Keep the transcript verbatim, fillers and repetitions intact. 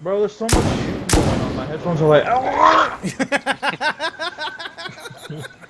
Bro, there's so much shooting going on. My headphones are like.